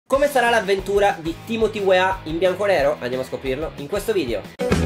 Come sarà l'avventura di Timothy Weah in bianconero? Andiamo a scoprirlo in questo video.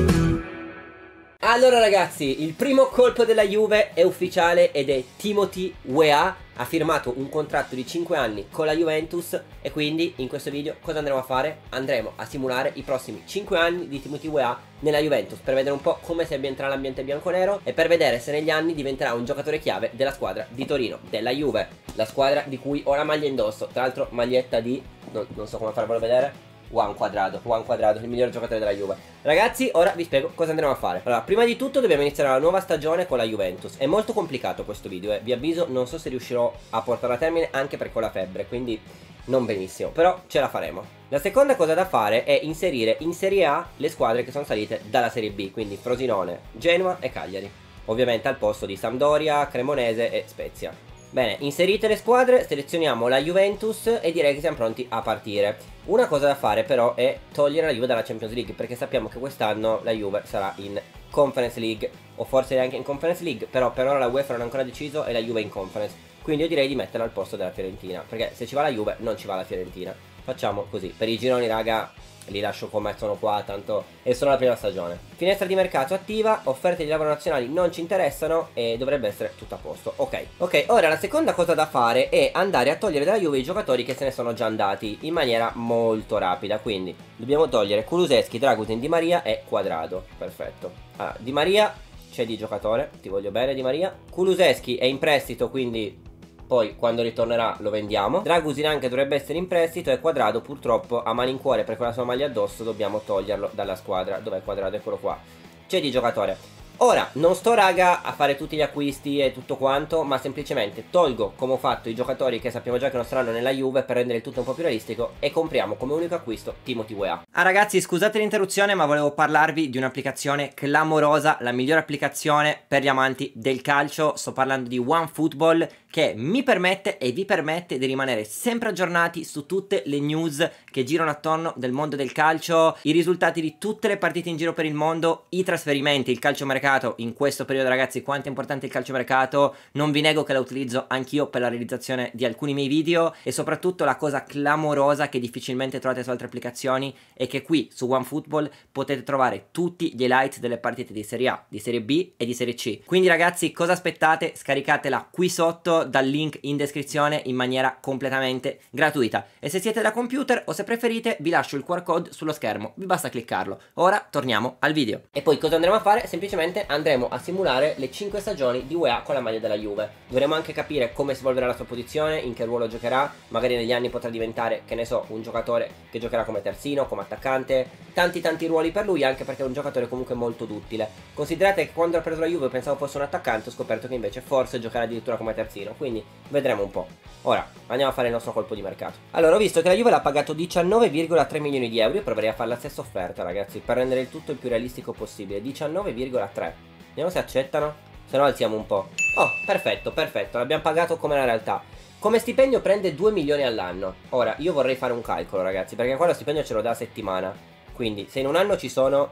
Allora ragazzi, il primo colpo della Juve è ufficiale ed è Timothy Weah. Ha firmato un contratto di 5 anni con la Juventus e quindi in questo video cosa andremo a fare? Andremo a simulare i prossimi 5 anni di Timothy Weah nella Juventus per vedere un po' come si ambienterà l'ambiente bianconero e per vedere se negli anni diventerà un giocatore chiave della squadra di Torino, della Juve, la squadra di cui ho la maglia indosso. Tra l'altro maglietta di... non so come farvelo vedere. Juan Cuadrado, il miglior giocatore della Juve. Ragazzi, ora vi spiego cosa andremo a fare. Allora, prima di tutto dobbiamo iniziare la nuova stagione con la Juventus. È molto complicato questo video, vi avviso, non so se riuscirò a portarlo a termine anche perché ho la febbre, quindi non benissimo, però ce la faremo. La seconda cosa da fare è inserire in Serie A le squadre che sono salite dalla Serie B, quindi Frosinone, Genoa e Cagliari. Ovviamente al posto di Sampdoria, Cremonese e Spezia. Bene, inserite le squadre, selezioniamo la Juventus e direi che siamo pronti a partire. Una cosa da fare però è togliere la Juve dalla Champions League, perché sappiamo che quest'anno la Juve sarà in Conference League, o forse neanche in Conference League, però per ora la UEFA non ha ancora deciso e la Juve è in Conference. Quindi io direi di metterla al posto della Fiorentina, perché se ci va la Juve non ci va la Fiorentina. Facciamo così, per i gironi raga li lascio come sono qua, tanto è solo la prima stagione. Finestra di mercato attiva, offerte di lavoro nazionali non ci interessano e dovrebbe essere tutto a posto. Ok, ora la seconda cosa da fare è andare a togliere dalla Juve i giocatori che se ne sono già andati in maniera molto rapida. Quindi dobbiamo togliere Kulusevski, Dragusin, Di Maria e Cuadrado. Perfetto. Allora, Di Maria c'è di giocatore, ti voglio bene Di Maria. Kulusevski è in prestito, quindi poi quando ritornerà lo vendiamo. Dragusin anche dovrebbe essere in prestito e Cuadrado purtroppo a malincuore perché con la sua maglia addosso dobbiamo toglierlo dalla squadra. Dov'è Cuadrado? Eccolo qua. C'è di giocatore. Ora, non sto raga a fare tutti gli acquisti e tutto quanto, ma semplicemente tolgo come ho fatto i giocatori che sappiamo già che non saranno nella Juve per rendere il tutto un po' più realistico e compriamo come unico acquisto Timothy Weah. Ragazzi, scusate l'interruzione ma volevo parlarvi di un'applicazione clamorosa, la migliore applicazione per gli amanti del calcio. Sto parlando di OneFootball, che mi permette e vi permette di rimanere sempre aggiornati su tutte le news che girano attorno del mondo del calcio, i risultati di tutte le partite in giro per il mondo, i trasferimenti, il calciomercato. In questo periodo ragazzi quanto è importante il calciomercato, non vi nego che la utilizzo anch'io per la realizzazione di alcuni miei video e soprattutto la cosa clamorosa che difficilmente trovate su altre applicazioni è che qui su OneFootball potete trovare tutti gli highlights delle partite di Serie A, di Serie B e di Serie C. Quindi ragazzi cosa aspettate? Scaricatela qui sotto dal link in descrizione in maniera completamente gratuita e se siete da computer o se preferite vi lascio il QR code sullo schermo, vi basta cliccarlo. Ora torniamo al video. E poi cosa andremo a fare? Semplicemente andremo a simulare le 5 stagioni di Weah con la maglia della Juve. Dovremo anche capire come si evolverà la sua posizione, in che ruolo giocherà, magari negli anni potrà diventare, che ne so, un giocatore che giocherà come terzino, come attaccante, tanti ruoli per lui, anche perché è un giocatore comunque molto duttile. Considerate che quando ho preso la Juve pensavo fosse un attaccante, ho scoperto che invece forse giocherà addirittura come terzino, quindi vedremo un po'. Ora andiamo a fare il nostro colpo di mercato. Allora ho visto che la Juve l'ha pagato 19,3 milioni di euro, io proverei a fare la stessa offerta ragazzi per rendere il tutto il più realistico possibile. 19,3. Vediamo se accettano, se no alziamo un po'. Oh, perfetto, l'abbiamo pagato come la realtà. Come stipendio prende 2 milioni all'anno. Ora, io vorrei fare un calcolo ragazzi, perché qua lo stipendio ce lo dà a settimana. Quindi, se in un anno ci sono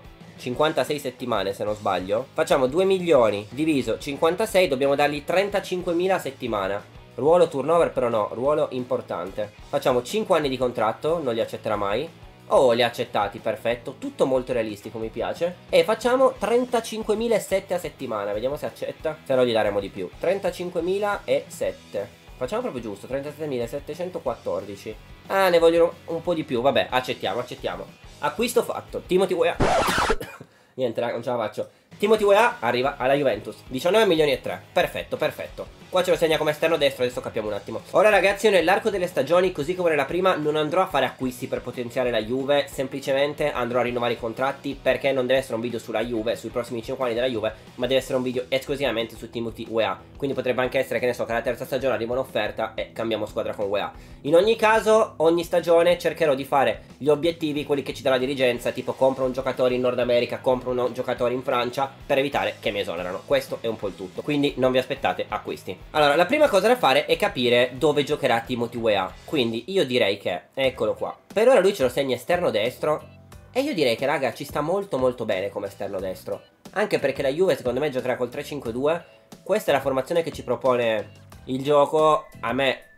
56 settimane, se non sbaglio, facciamo 2 milioni diviso 56, dobbiamo dargli 35.000 a settimana. Ruolo turnover però no, ruolo importante. Facciamo 5 anni di contratto, non li accetterà mai. Oh, li ha accettati, perfetto, tutto molto realistico, mi piace. E facciamo 35.007 a settimana, vediamo se accetta, se no gli daremo di più. 35.007, facciamo proprio giusto, 37.714. Ah, ne vogliono un po' di più, vabbè, accettiamo. Acquisto fatto, Timothy Weah. Niente, raga, non ce la faccio. Timothy Weah arriva alla Juventus, 19 milioni e 3, perfetto. Qua ce lo segna come esterno destro, adesso capiamo un attimo. Ora ragazzi, io nell'arco delle stagioni, così come nella prima, non andrò a fare acquisti per potenziare la Juve. Semplicemente andrò a rinnovare i contratti, perché non deve essere un video sulla Juve, sui prossimi 5 anni della Juve, ma deve essere un video esclusivamente su Timothy Weah. Quindi potrebbe anche essere, che ne so, che alla terza stagione arriva un'offerta e cambiamo squadra con Weah. In ogni caso, ogni stagione cercherò di fare gli obiettivi, quelli che ci dà la dirigenza, tipo compro un giocatore in Nord America, compro un giocatore in Francia, per evitare che mi esonerano. Questo è un po' il tutto, quindi non vi aspettate acquisti. Allora, la prima cosa da fare è capire dove giocherà Timothy Weah. Quindi io direi che, eccolo qua, per ora lui ce lo segna esterno destro e io direi che raga ci sta molto bene come esterno destro. Anche perché la Juve secondo me giocherà col 3-5-2. Questa è la formazione che ci propone il gioco. A me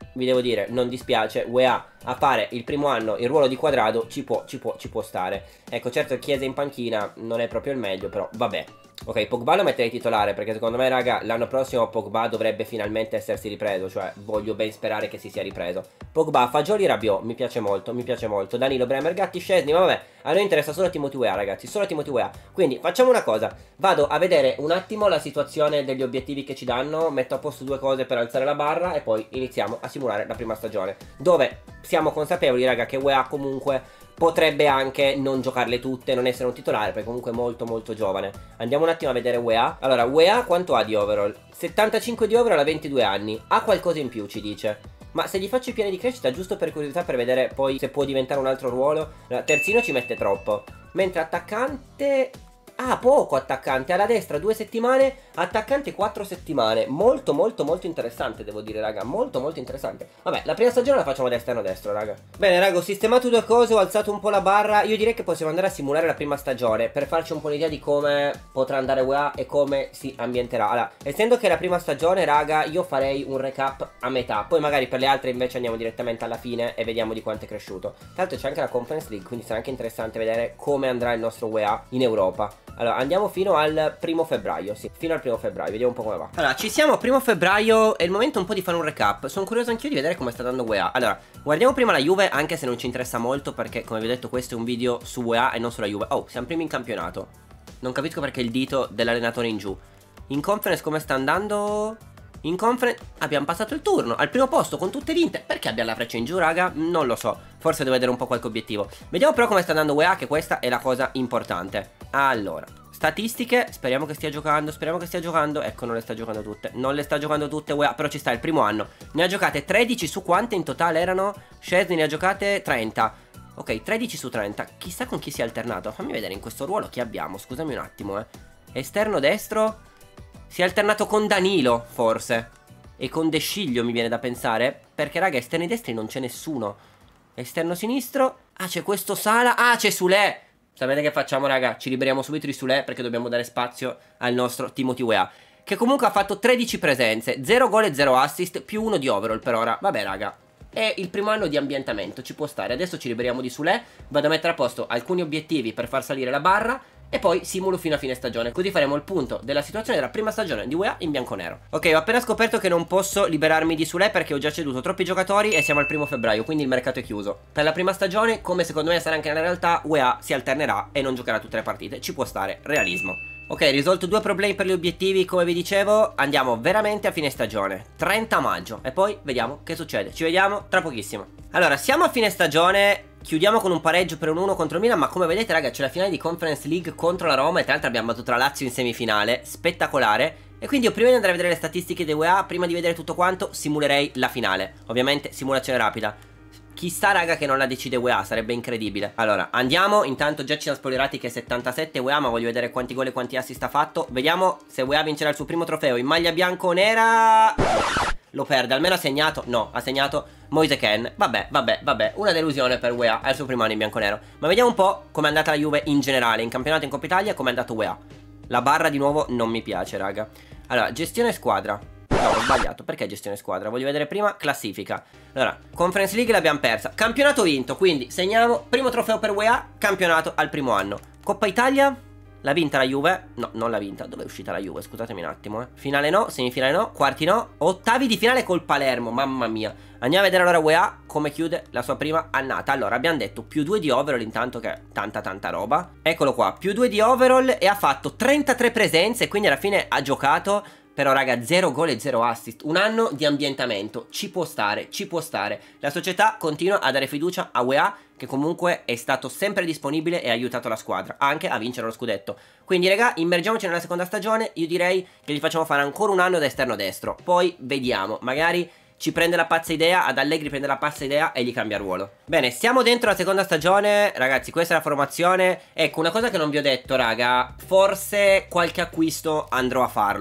vi devo dire, non dispiace. UEA a fare il primo anno il ruolo di Quadrado ci può stare. Ecco, certo Chiesa in panchina non è proprio il meglio, però vabbè. Ok, Pogba lo metterei titolare perché secondo me, raga, l'anno prossimo Pogba dovrebbe finalmente essersi ripreso. Cioè, voglio ben sperare che si sia ripreso. Pogba, Fagioli, Rabiot, mi piace molto, mi piace molto. Danilo, Bremer, Gatti, Szczesny, ma vabbè, a noi interessa solo Timothy Weah, ragazzi, solo Timothy Weah. Quindi facciamo una cosa, vado a vedere un attimo la situazione degli obiettivi che ci danno, metto a posto due cose per alzare la barra e poi iniziamo a simulare la prima stagione, dove siamo consapevoli, raga, che Weah comunque potrebbe anche non giocarle tutte, non essere un titolare, perché comunque è molto molto giovane. Andiamo un attimo a vedere Weah. Allora, Weah quanto ha di overall? 75 di overall a 22 anni. Ha qualcosa in più, ci dice. Ma se gli faccio i piani di crescita, giusto per curiosità, per vedere poi se può diventare un altro ruolo. Allora, terzino ci mette troppo. Mentre attaccante... Ah, poco attaccante, alla destra 2 settimane, attaccante 4 settimane. Molto molto molto interessante, devo dire, raga, molto molto interessante. Vabbè, la prima stagione la facciamo da esterno destro, raga. Bene, raga, ho sistemato due cose, ho alzato un po' la barra. Io direi che possiamo andare a simulare la prima stagione per farci un po' l'idea di come potrà andare UEA e come si ambienterà. Allora, essendo che è la prima stagione, raga, io farei un recap a metà. Poi magari per le altre invece andiamo direttamente alla fine e vediamo di quanto è cresciuto. Tra l'altro c'è anche la Conference League, quindi sarà anche interessante vedere come andrà il nostro UEA in Europa. Allora, andiamo fino al 1° febbraio, sì, fino al 1° febbraio, vediamo un po' come va. Allora, ci siamo, 1° febbraio, è il momento un po' di fare un recap. Sono curioso anch'io di vedere come sta dando UEA. Allora, guardiamo prima la Juve, anche se non ci interessa molto, perché come vi ho detto questo è un video su UEA e non sulla Juve. Oh, siamo primi in campionato. Non capisco perché il dito dell'allenatore in giù. In conference come sta andando? In conference abbiamo passato il turno al primo posto con tutte vinte. Perché abbiamo la freccia in giù, raga? Non lo so. Forse devo vedere un po' qualche obiettivo. Vediamo però come sta andando UEA, che questa è la cosa importante. Allora, statistiche, speriamo che stia giocando, speriamo che stia giocando. Ecco, non le sta giocando tutte. Non le sta giocando tutte UEA, però ci sta il primo anno. Ne ha giocate 13 su quante in totale erano? Szczesny ne ha giocate 30. Ok, 13 su 30. Chissà con chi si è alternato. Fammi vedere in questo ruolo chi abbiamo. Scusami un attimo, Esterno destro. Si è alternato con Danilo, forse. E con De Sciglio mi viene da pensare. Perché, raga, esterni destri non c'è nessuno. Esterno sinistro. Ah, c'è questo Sala. Ah, c'è Sule. Sapete che facciamo, raga? Ci liberiamo subito di Sule perché dobbiamo dare spazio al nostro Timothy Weah, che comunque ha fatto 13 presenze, 0 gol e 0 assist, più 1 di overall per ora. Vabbè, raga, è il primo anno di ambientamento, ci può stare. Adesso ci liberiamo di Sule. Vado a mettere a posto alcuni obiettivi per far salire la barra e poi simulo fino a fine stagione. Così faremo il punto della situazione della prima stagione di UEA in bianconero. Ok, ho appena scoperto che non posso liberarmi di Sule perché ho già ceduto troppi giocatori e siamo al 1° febbraio, quindi il mercato è chiuso. Per la prima stagione, come secondo me sarà anche nella realtà, UEA si alternerà e non giocherà tutte le partite. Ci può stare, realismo. Ok, risolto 2 problemi per gli obiettivi, come vi dicevo. Andiamo veramente a fine stagione, 30 maggio, e poi vediamo che succede. Ci vediamo tra pochissimo. Allora, siamo a fine stagione. Chiudiamo con un pareggio per un 1 contro il Milan, ma come vedete, raga, c'è la finale di Conference League contro la Roma e tra l'altro abbiamo battuto la Lazio in semifinale, spettacolare. E quindi io prima di andare a vedere le statistiche di UEA, prima di vedere tutto quanto, simulerei la finale. Ovviamente simulazione rapida. Chissà, raga, che non la decide UEA, sarebbe incredibile. Allora, andiamo, intanto già ci siamo spoilerati che è 77 UEA, ma voglio vedere quanti gol e quanti assist ha fatto. Vediamo se UEA vincerà il suo primo trofeo in maglia bianco-nera. Lo perde, almeno ha segnato. No, ha segnato Moise Kean. Vabbè, una delusione per UEA al suo primo anno in bianconero. Ma vediamo un po' com'è andata la Juve in generale, in campionato, in Coppa Italia, com'è andato UEA. La barra di nuovo non mi piace, raga. Allora, gestione squadra. No, ho sbagliato, perché gestione squadra? Voglio vedere prima classifica. Allora, Conference League l'abbiamo persa. Campionato vinto, quindi segniamo primo trofeo per UEA, campionato al primo anno. Coppa Italia, l'ha vinta la Juve. No, non l'ha vinta, dove è uscita la Juve? Scusatemi un attimo, Finale no, semifinale no, quarti no, ottavi di finale col Palermo, mamma mia. Andiamo a vedere allora UEA come chiude la sua prima annata. Allora, abbiamo detto più 2 di overall, intanto, che è tanta roba. Eccolo qua, più 2 di overall e ha fatto 33 presenze, quindi alla fine ha giocato. Però, raga, 0 gol e 0 assist. Un anno di ambientamento. Ci può stare, ci può stare. La società continua a dare fiducia a UEA, che comunque è stato sempre disponibile e ha aiutato la squadra anche a vincere lo scudetto. Quindi, raga, immergiamoci nella seconda stagione. Io direi che gli facciamo fare ancora un anno da esterno destro. Poi vediamo, magari ci prende la pazza idea, ad Allegri prende la pazza idea e gli cambia ruolo. Bene, siamo dentro la seconda stagione. Ragazzi, questa è la formazione. Ecco, una cosa che non vi ho detto, raga, forse qualche acquisto andrò a farlo.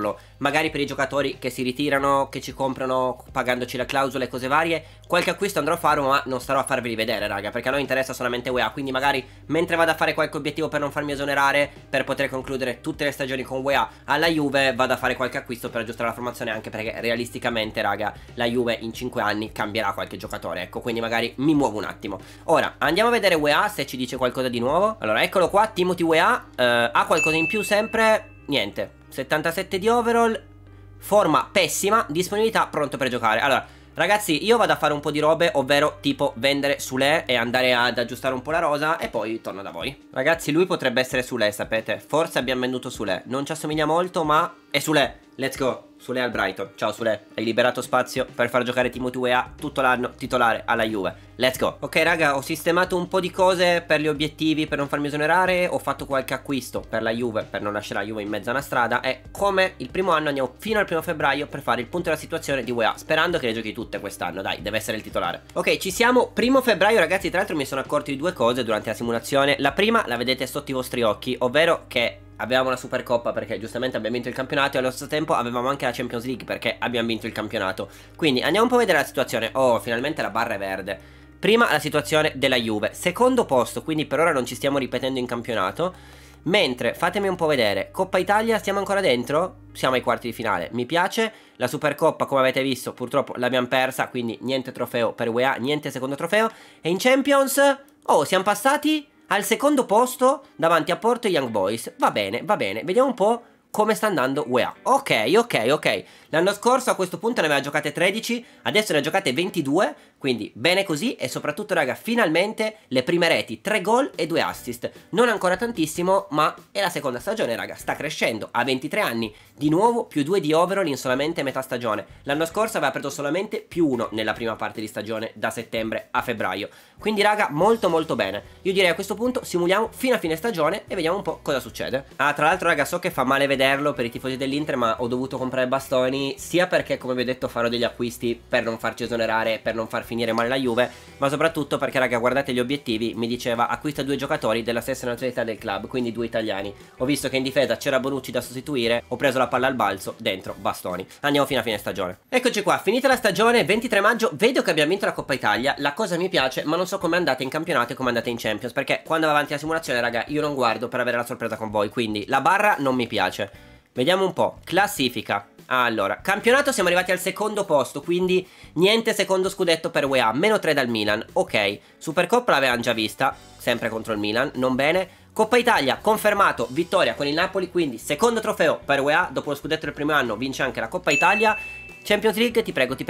magari per i giocatori che si ritirano, che ci comprano pagandoci la clausola e cose varie. Qualche acquisto andrò a fare, ma non starò a farveli vedere, raga, perché a noi interessa solamente UEA. Quindi magari mentre vado a fare qualche obiettivo per non farmi esonerare, per poter concludere tutte le stagioni con UEA alla Juve, vado a fare qualche acquisto per aggiustare la formazione, anche perché realisticamente, raga, la Juve in 5 anni cambierà qualche giocatore, ecco, quindi magari mi muovo un attimo. Ora andiamo a vedere UEA se ci dice qualcosa di nuovo. Allora eccolo qua, Timothy UEA, ha qualcosa in più sempre? Niente, 77 di overall, forma pessima, disponibilità, pronto per giocare. Allora ragazzi, io vado a fare un po' di robe, ovvero tipo vendere Sule e andare ad aggiustare un po' la rosa e poi torno da voi. Ragazzi, lui potrebbe essere Sule, sapete? Forse abbiamo venduto Sule, non ci assomiglia molto, ma è Sule. Let's go. Sule al Brighton. Ciao Sule, hai liberato spazio per far giocare Timothy UEA tutto l'anno titolare alla Juve. Let's go. Ok raga, ho sistemato un po' di cose per gli obiettivi, per non farmi esonerare. Ho fatto qualche acquisto per la Juve, per non lasciare la Juve in mezzo a una strada. E come il primo anno andiamo fino al 1° febbraio per fare il punto della situazione di UEA, sperando che le giochi tutte quest'anno. Dai, deve essere il titolare. Ok, ci siamo. 1° febbraio ragazzi, tra l'altro mi sono accorto di due cose durante la simulazione. La prima la vedete sotto i vostri occhi, ovvero che avevamo una Supercoppa perché giustamente abbiamo vinto il campionato, e allo stesso tempo avevamo anche la Champions League perché abbiamo vinto il campionato. Quindi andiamo un po' a vedere la situazione. Oh, finalmente la barra è verde. Prima la situazione della Juve, secondo posto, quindi per ora non ci stiamo ripetendo in campionato. Mentre, fatemi un po' vedere, Coppa Italia stiamo ancora dentro? Siamo ai quarti di finale, mi piace. La Supercoppa, come avete visto, purtroppo l'abbiamo persa, quindi niente trofeo per UEA, niente secondo trofeo. E in Champions, oh, siamo passati al secondo posto davanti a Porto e Young Boys. Va bene, vediamo un po' come sta andando UEA. Ok. L'anno scorso a questo punto ne aveva giocate 13, adesso ne ha giocate 22, quindi bene così. E soprattutto raga, finalmente le prime reti, 3 gol e 2 assist. Non ancora tantissimo, ma è la seconda stagione raga, sta crescendo. Ha 23 anni, di nuovo più 2 di overall in solamente metà stagione. L'anno scorso aveva preso solamente più 1 nella prima parte di stagione, da settembre a febbraio. Quindi raga, molto bene. Io direi a questo punto simuliamo fino a fine stagione e vediamo un po' cosa succede. Ah, tra l'altro raga, so che fa male vederlo per i tifosi dell'Inter, ma ho dovuto comprare bastoni, sia perché come vi ho detto farò degli acquisti per non farci esonerare, per non far finire male la Juve, ma soprattutto perché raga, guardate gli obiettivi, mi diceva acquista 2 giocatori della stessa nazionalità del club, quindi 2 italiani. Ho visto che in difesa c'era Bonucci da sostituire, ho preso la palla al balzo, dentro bastoni. Andiamo fino a fine stagione. Eccoci qua, finita la stagione, 23 maggio, vedo che abbiamo vinto la Coppa Italia, la cosa mi piace, ma non so come andate in campionato e come andate in Champions, perché quando va avanti la simulazione raga, io non guardo per avere la sorpresa con voi, quindi la barra non mi piace. Vediamo un po', classifica. Allora, campionato siamo arrivati al secondo posto, quindi niente secondo scudetto per UEA, -3 dal Milan, ok. Supercoppa l'avevamo già vista, sempre contro il Milan, non bene. Coppa Italia, confermato, vittoria con il Napoli, quindi secondo trofeo per UEA, dopo lo scudetto del primo anno vince anche la Coppa Italia. Champions League, ti prego.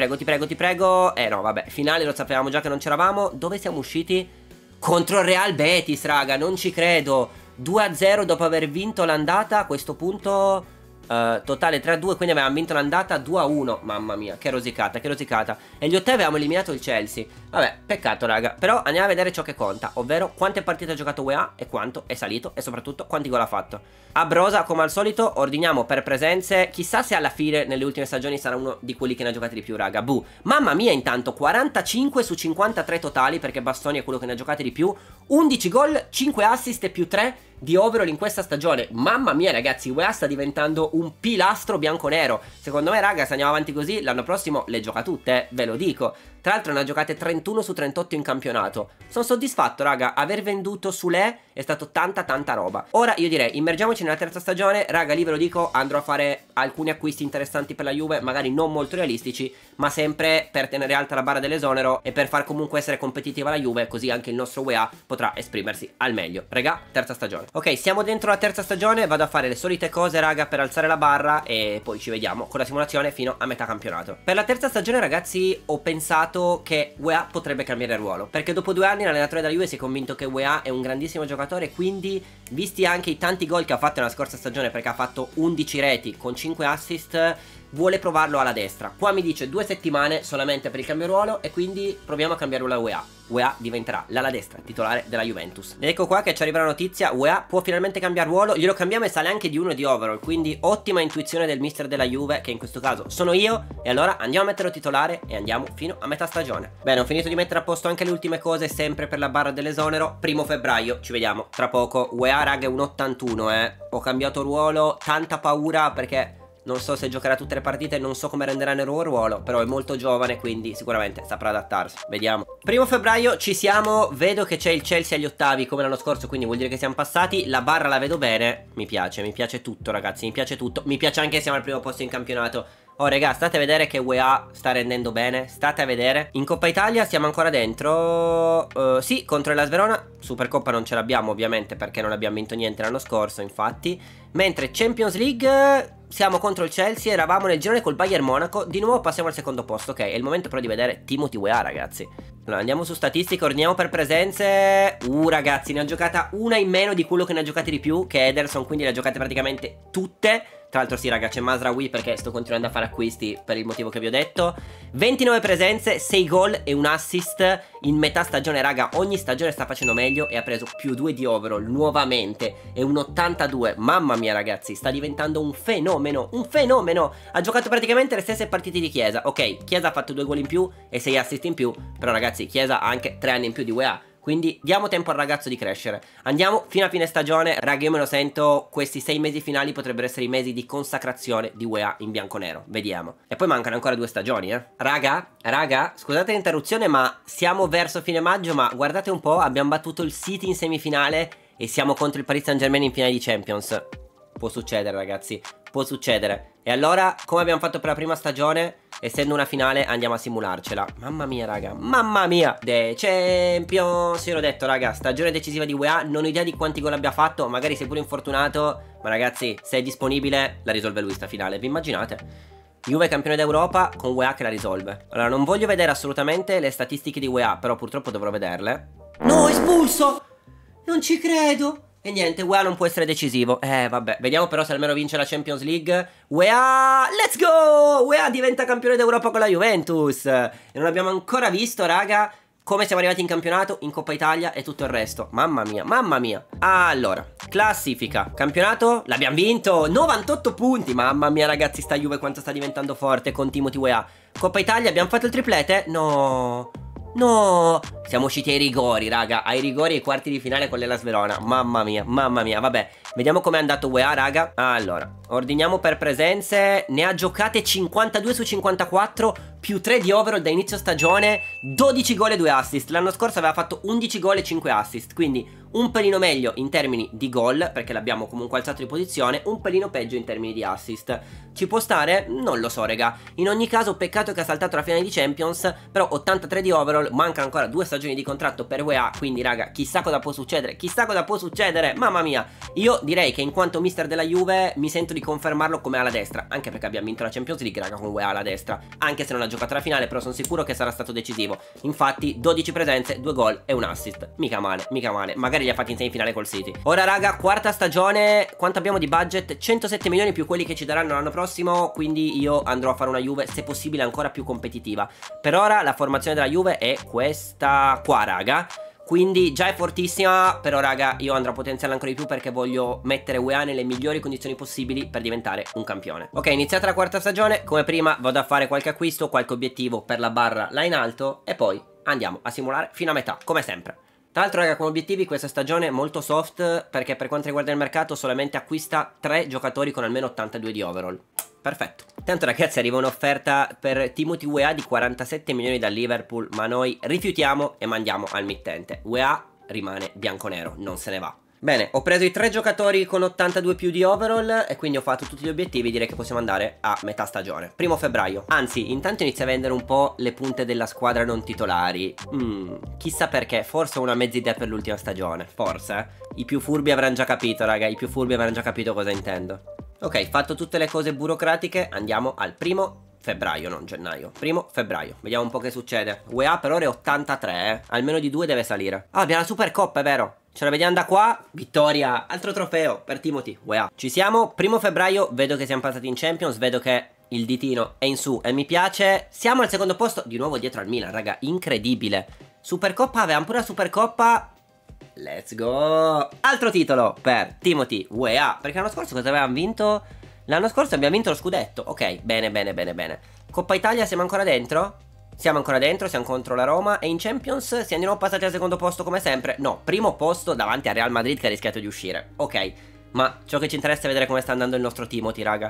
No, vabbè, finale lo sapevamo già che non c'eravamo. Dove siamo usciti? Contro il Real Betis, raga, non ci credo. 2-0 dopo aver vinto l'andata, a questo punto totale 3-2, quindi avevamo vinto l'andata 2-1. Mamma mia, che rosicata. E gli ottavi avevamo eliminato il Chelsea. Vabbè, peccato raga. Però andiamo a vedere ciò che conta, ovvero quante partite ha giocato UEA e quanto è salito, e soprattutto quanti gol ha fatto. A Brosa, come al solito, ordiniamo per presenze. Chissà se alla fine, nelle ultime stagioni, sarà uno di quelli che ne ha giocati di più, raga. Buh. Mamma mia, intanto 45 su 53 totali, perché Bastoni è quello che ne ha giocati di più. 11 gol, 5 assist e più 3 di overall in questa stagione. Mamma mia ragazzi, UEA sta diventando un pilastro bianconero. Secondo me raga, se andiamo avanti così l'anno prossimo le gioca tutte, ve lo dico. Tra l'altro ne ha giocate 31 su 38 in campionato. Sono soddisfatto raga, aver venduto Sule è stato tanta roba. Ora io direi immergiamoci nella terza stagione. Raga, lì ve lo dico, andrò a fare alcuni acquisti interessanti per la Juve, magari non molto realistici, ma sempre per tenere alta la barra dell'esonero e per far comunque essere competitiva la Juve, così anche il nostro UEA potrà esprimersi al meglio. Raga, terza stagione. Ok, siamo dentro la terza stagione, vado a fare le solite cose raga per alzare la barra e poi ci vediamo con la simulazione fino a metà campionato. Per la terza stagione ragazzi ho pensato che UEA potrebbe cambiare ruolo, perché dopo 2 anni l'allenatore della Juve si è convinto che UEA è un grandissimo giocatore, quindi visti anche i tanti gol che ha fatto nella scorsa stagione, perché ha fatto 11 reti con 5 assist, vuole provarlo alla destra. Qua mi dice 2 settimane solamente per il cambio ruolo, e quindi proviamo a cambiare ruolo a UEA. UEA diventerà l'ala destra titolare della Juventus. Ed ecco qua che ci arriva la notizia, UEA può finalmente cambiare ruolo, glielo cambiamo e sale anche di 1 di overall, quindi ottima intuizione del mister della Juve, che in questo caso sono io. E allora andiamo a metterlo titolare e andiamo fino a metà stagione. Bene, ho finito di mettere a posto anche le ultime cose, sempre per la barra dell'esonero. 1° febbraio, ci vediamo tra poco. UEA raga è un 81, ho cambiato ruolo, tanta paura perché non so se giocherà tutte le partite, non so come renderà nel nuovo ruolo, però è molto giovane, quindi sicuramente saprà adattarsi. Vediamo. 1° febbraio ci siamo, vedo che c'è il Chelsea agli ottavi come l'anno scorso, quindi vuol dire che siamo passati. La barra la vedo bene, mi piace tutto ragazzi, mi piace tutto. Mi piace anche che siamo al primo posto in campionato. Oh raga, state a vedere che UEA sta rendendo bene, state a vedere. In Coppa Italia siamo ancora dentro, sì, contro la Sverona. Supercoppa non ce l'abbiamo ovviamente perché non abbiamo vinto niente l'anno scorso, infatti. Mentre Champions League siamo contro il Chelsea, eravamo nel girone col Bayern Monaco. Di nuovo passiamo al secondo posto, ok, è il momento però di vedere Timothy Weah ragazzi. Allora andiamo su statistiche, ordiniamo per presenze. Ragazzi, ne ha giocata una in meno di quello che ne ha giocate di più, che è Ederson, quindi le ha giocate praticamente tutte. Tra l'altro sì raga, c'è Mazraoui perché sto continuando a fare acquisti per il motivo che vi ho detto. 29 presenze, 6 gol e un assist in metà stagione raga. Ogni stagione sta facendo meglio e ha preso +2 di overall nuovamente. È un 82, mamma mia ragazzi, sta diventando un fenomeno, un fenomeno. Ha giocato praticamente le stesse partite di Chiesa. Ok, Chiesa ha fatto 2 gol in più e 6 assist in più, però ragazzi Chiesa ha anche 3 anni in più di UEA. Quindi diamo tempo al ragazzo di crescere. Andiamo fino a fine stagione. Raga, io me lo sento, questi 6 mesi finali potrebbero essere i mesi di consacrazione di UEA in bianconero. Vediamo. E poi mancano ancora 2 stagioni, Raga, scusate l'interruzione, ma siamo verso fine maggio, ma guardate un po', abbiamo battuto il City in semifinale e siamo contro il Paris Saint-Germain in finale di Champions. Può succedere ragazzi, può succedere. E allora, come abbiamo fatto per la prima stagione, essendo una finale, andiamo a simularcela. Mamma mia raga, mamma mia. The Champions, io l'ho detto raga, stagione decisiva di UEA. Non ho idea di quanti gol abbia fatto, magari sei pure infortunato, ma ragazzi, se è disponibile la risolve lui sta finale, vi immaginate? Juve campione d'Europa con UEA che la risolve. Allora non voglio vedere assolutamente le statistiche di UEA, però purtroppo dovrò vederle. No, espulso! Non ci credo. E niente, UEA non può essere decisivo. Vabbè, vediamo però se almeno vince la Champions League. UEA, let's go! UEA diventa campione d'Europa con la Juventus. E non abbiamo ancora visto, raga, come siamo arrivati in campionato, in Coppa Italia e tutto il resto. Mamma mia, mamma mia. Allora, classifica. Campionato, l'abbiamo vinto. 98 punti. Mamma mia, ragazzi, sta Juve quanto sta diventando forte con Timothy UEA. Coppa Italia, abbiamo fatto il triplete? No. No, siamo usciti ai rigori, raga. Ai rigori ai quarti di finale con l'Hellas Verona. Mamma mia, vabbè. Vediamo com'è andato UEA, raga. Allora, ordiniamo per presenze. Ne ha giocate 52 su 54, più 3 di overall da inizio stagione, 12 gol e 2 assist. L'anno scorso aveva fatto 11 gol e 5 assist, quindi un pelino meglio in termini di gol, perché l'abbiamo comunque alzato di posizione, un pelino peggio in termini di assist. Ci può stare? Non lo so, raga. In ogni caso, peccato che ha saltato la finale di Champions, però 83 di overall, manca ancora 2 stagioni di contratto per UEA, quindi raga, chissà cosa può succedere, chissà cosa può succedere, mamma mia. Io direi che in quanto mister della Juve mi sento di confermarlo come ala destra, anche perché abbiamo vinto la Champions League, raga, con UEA alla destra, anche se non ha giocato la finale, però sono sicuro che sarà stato decisivo. Infatti 12 presenze, 2 gol e un assist, mica male, magari li ha fatti in semifinale col City. Ora raga, quarta stagione, quanto abbiamo di budget? 107 milioni più quelli che ci daranno l'anno prossimo, quindi io andrò a fare una Juve se possibile ancora più competitiva. Per ora la formazione della Juve è questa qua, raga, quindi già è fortissima, però raga io andrò a potenziarla ancora di più perché voglio mettere UEA nelle migliori condizioni possibili per diventare un campione. Ok, iniziata la quarta stagione, come prima vado a fare qualche acquisto, qualche obiettivo per la barra là in alto e poi andiamo a simulare fino a metà, come sempre. Tra l'altro raga, come obiettivi questa stagione è molto soft, perché per quanto riguarda il mercato solamente acquista 3 giocatori con almeno 82 di overall. Perfetto. Tanto ragazzi arriva un'offerta per Timothy UEA di 47 milioni dal Liverpool, ma noi rifiutiamo e mandiamo al mittente. UEA rimane bianconero, non se ne va. Bene, ho preso i 3 giocatori con 82 più di overall e quindi ho fatto tutti gli obiettivi, direi che possiamo andare a metà stagione. 1° febbraio. Anzi, intanto inizio a vendere un po' le punte della squadra non titolari. Chissà perché, forse ho una mezza idea per l'ultima stagione, forse. I più furbi avranno già capito, raga, i più furbi avranno già capito cosa intendo. Ok, fatto tutte le cose burocratiche, andiamo al 1° febbraio, non gennaio. 1° febbraio, vediamo un po' che succede. UEA per ora è 83, almeno di 2 deve salire. Ah, abbiamo la Supercoppa, è vero. Ce la vediamo da qua, vittoria, altro trofeo per Timothy UEA. Ci siamo, 1° febbraio, vedo che siamo passati in Champions, vedo che il ditino è in su e mi piace. Siamo al secondo posto, di nuovo dietro al Milan, raga, incredibile. Supercoppa, avevamo pure la Supercoppa. Let's go. Altro titolo per Timothy UEA, perché l'anno scorso cosa avevamo vinto? L'anno scorso abbiamo vinto lo scudetto. Ok, bene. Coppa Italia siamo ancora dentro? Siamo ancora dentro, siamo contro la Roma. E in Champions siamo di nuovo passati al secondo posto come sempre. No, primo posto davanti al Real Madrid che ha rischiato di uscire. Ok, ma ciò che ci interessa è vedere come sta andando il nostro Timothy, raga.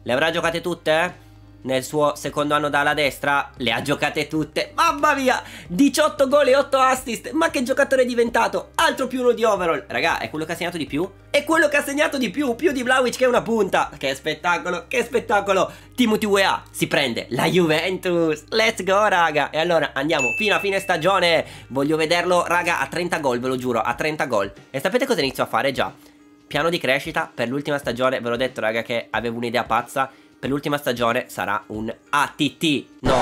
Le avrà giocate tutte? Nel suo secondo anno dalla destra le ha giocate tutte. Mamma mia, 18 gol e 8 assist. Ma che giocatore è diventato? Altro più uno di overall. Raga, è quello che ha segnato di più? È quello che ha segnato di più. Più di Vlahovic che è una punta. Che spettacolo, che spettacolo. Timothy Weah si prende la Juventus. Let's go raga. E allora andiamo fino a fine stagione. Voglio vederlo raga a 30 gol, ve lo giuro, a 30 gol. E sapete cosa inizio a fare già? Piano di crescita per l'ultima stagione. Ve l'ho detto raga che avevo un'idea pazza. Per l'ultima stagione sarà un ATT. No,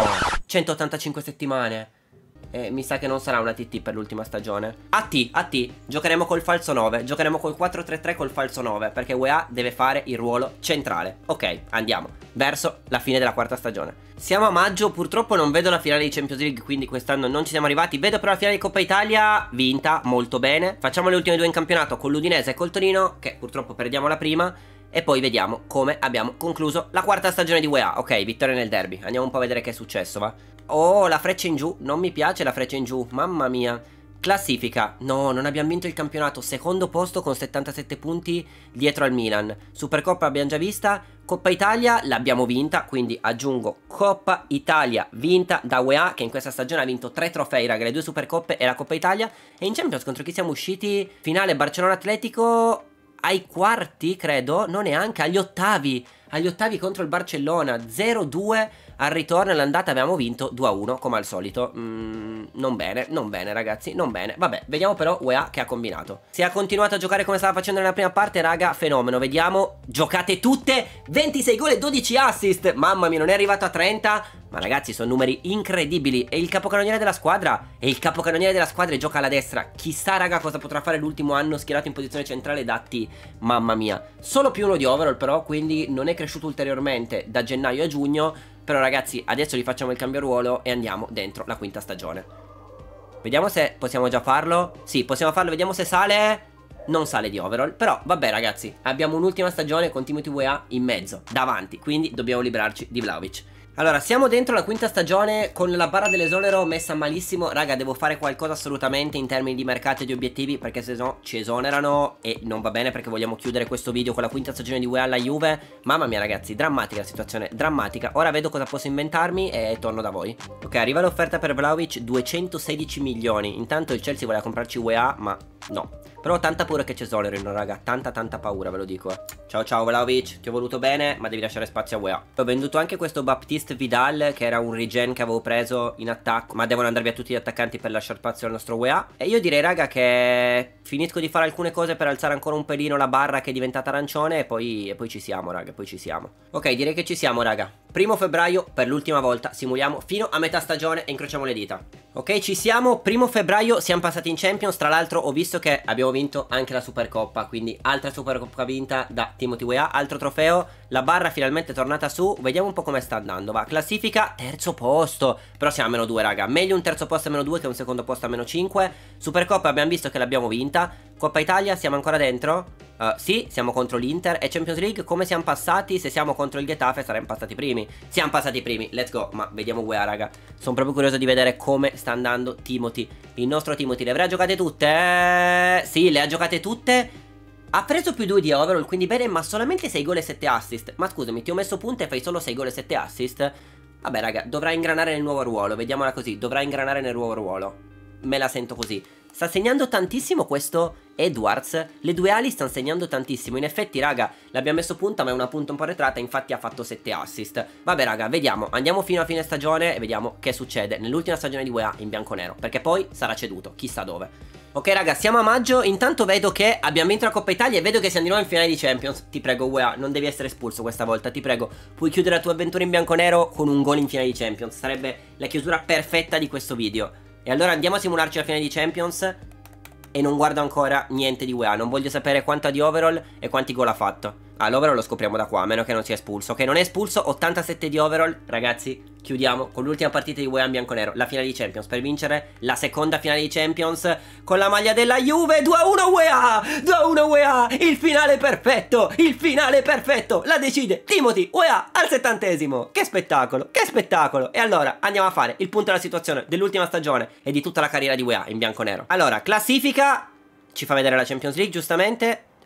185 settimane. Mi sa che non sarà un ATT per l'ultima stagione. AT, giocheremo col falso 9. Giocheremo col 4-3-3 col falso 9. Perché Weah deve fare il ruolo centrale. Ok, andiamo verso la fine della quarta stagione. Siamo a maggio, purtroppo non vedo la finale di Champions League, quindi quest'anno non ci siamo arrivati. Vedo però la finale di Coppa Italia vinta, molto bene. Facciamo le ultime due in campionato con l'Udinese e col Torino, che purtroppo perdiamo la prima. E poi vediamo come abbiamo concluso la quarta stagione di Weah. Ok, vittoria nel derby. Andiamo un po' a vedere che è successo, va. Oh, la freccia in giù. Non mi piace la freccia in giù. Mamma mia. Classifica. No, non abbiamo vinto il campionato. Secondo posto con 77 punti dietro al Milan. Supercoppa abbiamo già vista. Coppa Italia l'abbiamo vinta. Quindi aggiungo Coppa Italia vinta da Weah, che in questa stagione ha vinto 3 trofei, raga. Le 2 Supercoppe e la Coppa Italia. E in Champions contro chi siamo usciti? Finale Barcellona Atletico... ai quarti, credo, non neanche, agli ottavi contro il Barcellona, 0-2 al ritorno, all'andata abbiamo vinto 2-1 come al solito. Non bene ragazzi, non bene. Vabbè, vediamo però Weah che ha combinato. Se ha continuato a giocare come stava facendo nella prima parte, raga, fenomeno. Vediamo, giocate tutte, 26 gol e 12 assist. Mamma mia, non è arrivato a 30, ma ragazzi sono numeri incredibili. E il capocannoniere della squadra? E il capocannoniere della squadra gioca alla destra. Chissà raga cosa potrà fare l'ultimo anno schierato in posizione centrale datti. Mamma mia. Solo più uno di overall però, quindi non è cresciuto ulteriormente da gennaio a giugno. Però ragazzi adesso gli facciamo il cambio ruolo e andiamo dentro la quinta stagione. Vediamo se possiamo già farlo. Sì, possiamo farlo, vediamo se sale. Non sale di overall, però vabbè ragazzi, abbiamo un'ultima stagione con Timothy Weah in mezzo, davanti, quindi dobbiamo liberarci di Vlahovic. Allora, siamo dentro la quinta stagione con la barra dell'esonero messa malissimo. Raga, devo fare qualcosa assolutamente in termini di mercato e di obiettivi, perché se no ci esonerano e non va bene, perché vogliamo chiudere questo video con la quinta stagione di Weah alla Juve. Mamma mia ragazzi, drammatica la situazione, drammatica. Ora vedo cosa posso inventarmi e torno da voi. Ok, arriva l'offerta per Vlahovic, 216 milioni. Intanto il Chelsea voleva comprarci Weah, ma no. Però ho tanta paura che ci esonerino, raga. Tanta paura, ve lo dico. Ciao ciao Vlahovic, ti ho voluto bene, ma devi lasciare spazio a Weah. Ho venduto anche questo Baptiste Vidal, che era un regen che avevo preso in attacco, ma devono andare via tutti gli attaccanti per lasciare spazio al nostro Weah. E io direi, raga, che finisco di fare alcune cose per alzare ancora un pelino la barra che è diventata arancione e poi ci siamo, raga, poi ci siamo. Ok, direi che ci siamo, raga. 1° febbraio, per l'ultima volta, simuliamo fino a metà stagione e incrociamo le dita. Ok, ci siamo, 1° febbraio, siamo passati in Champions. Tra l'altro ho visto che abbiamo vinto anche la Supercoppa, quindi altra Supercoppa vinta da Timothy Weah, altro trofeo. La barra finalmente è tornata su, vediamo un po' come sta andando, va. Classifica, terzo posto, però siamo a -2 raga, meglio un terzo posto a -2 che un secondo posto a -5. Supercoppa abbiamo visto che l'abbiamo vinta. Coppa Italia siamo ancora dentro? Sì, siamo contro l'Inter. E Champions League come siamo passati? Se siamo contro il Getafe saremmo passati primi. Siamo passati primi, let's go. Ma vediamo Weah raga, sono proprio curioso di vedere come sta andando Timothy. Il nostro Timothy, le avrà giocate tutte? Sì, le ha giocate tutte. Ha preso più 2 di overall, quindi bene, ma solamente 6 gol e 7 assist. Ma scusami, ti ho messo punte e fai solo 6 gol e 7 assist? Vabbè raga, dovrà ingranare nel nuovo ruolo, vediamola così, dovrà ingranare nel nuovo ruolo. Me la sento così. Sta segnando tantissimo questo Edwards. Le due ali stanno segnando tantissimo. In effetti raga, l'abbiamo messo punta, ma è una punta un po' arretrata. Infatti ha fatto 7 assist. Vabbè raga, vediamo, andiamo fino a fine stagione e vediamo che succede nell'ultima stagione di Weah in bianconero, perché poi sarà ceduto, chissà dove. Ok raga, siamo a maggio. Intanto vedo che abbiamo vinto la Coppa Italia e vedo che siamo di nuovo in finale di Champions. Ti prego Weah, non devi essere espulso questa volta, ti prego. Puoi chiudere la tua avventura in bianconero con un gol in finale di Champions. Sarebbe la chiusura perfetta di questo video. E allora andiamo a simularci la finale di Champions. E non guardo ancora niente di Weah. Non voglio sapere quanto ha di overall e quanti gol ha fatto. Ah, l'overall lo scopriamo da qua, a meno che non sia espulso. Ok, non è espulso, 87 di overall. Ragazzi, chiudiamo con l'ultima partita di Weah in bianconero, la finale di Champions, per vincere la seconda finale di Champions con la maglia della Juve. 2-1 Weah, 2-1 Weah, il finale perfetto, il finale perfetto. La decide Timothy Weah al 70°. Che spettacolo, che spettacolo. E allora andiamo a fare il punto della situazione dell'ultima stagione e di tutta la carriera di Weah in bianconero. Allora, classifica, ci fa vedere la Champions League giustamente.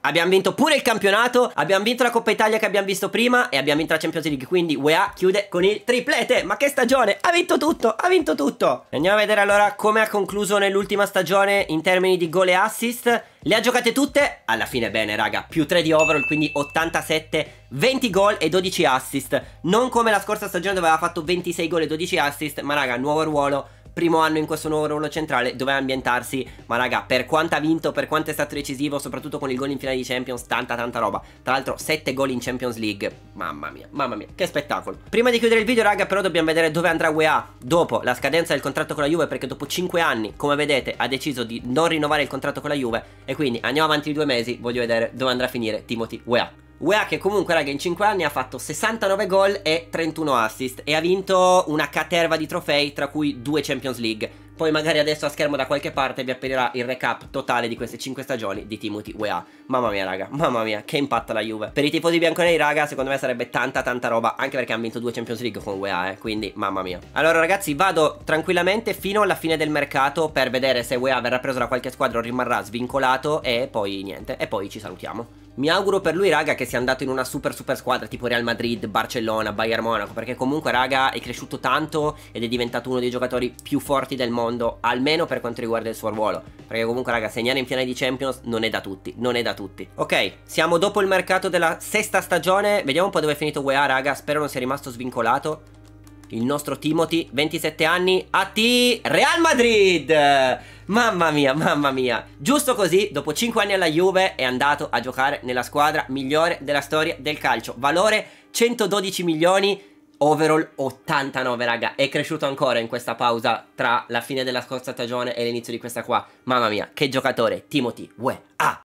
abbiamo vinto pure il campionato, abbiamo vinto la Coppa Italia che abbiamo visto prima e abbiamo vinto la Champions League, quindi UEA chiude con il triplete. Ma che stagione, ha vinto tutto, ha vinto tutto. Andiamo a vedere allora come ha concluso nell'ultima stagione in termini di gol e assist. Le ha giocate tutte, alla fine bene raga, più 3 di overall, quindi 87, 20 gol e 12 assist. Non come la scorsa stagione dove aveva fatto 26 gol e 12 assist, ma raga, nuovo ruolo, primo anno in questo nuovo ruolo centrale, doveva ambientarsi, ma raga, per quanto ha vinto, per quanto è stato decisivo, soprattutto con il gol in finale di Champions, tanta roba. Tra l'altro 7 gol in Champions League, mamma mia, che spettacolo. Prima di chiudere il video raga, però dobbiamo vedere dove andrà UEA dopo la scadenza del contratto con la Juve, perché dopo 5 anni, come vedete, ha deciso di non rinnovare il contratto con la Juve, e quindi andiamo avanti di 2 mesi, voglio vedere dove andrà a finire Timothy Weah. UEA che comunque raga in 5 anni ha fatto 69 gol e 31 assist e ha vinto una caterva di trofei, tra cui 2 Champions League. Poi magari adesso a schermo da qualche parte vi apparirà il recap totale di queste 5 stagioni di Timothy Weah. Mamma mia raga, mamma mia, che impatto la Juve. Per i tifosi bianconeri raga, secondo me sarebbe tanta roba, anche perché hanno vinto 2 Champions League con UEA, quindi mamma mia. Allora ragazzi, vado tranquillamente fino alla fine del mercato per vedere se UEA verrà preso da qualche squadra o rimarrà svincolato, e poi niente, e poi ci salutiamo. Mi auguro per lui raga che sia andato in una super squadra tipo Real Madrid, Barcellona, Bayern Monaco, perché comunque raga è cresciuto tanto ed è diventato uno dei giocatori più forti del mondo, almeno per quanto riguarda il suo ruolo. Perché comunque raga, segnare in finale di Champions non è da tutti, non è da tutti. Ok, siamo dopo il mercato della 6ª stagione, vediamo un po' dove è finito UEA raga, spero non sia rimasto svincolato. Il nostro Timothy, 27 anni, AT Real Madrid! Mamma mia. Giusto così, dopo 5 anni alla Juve, è andato a giocare nella squadra migliore della storia del calcio. Valore 112 milioni, overall 89 raga. È cresciuto ancora in questa pausa tra la fine della scorsa stagione e l'inizio di questa qua. Mamma mia, che giocatore, Timothy Weah.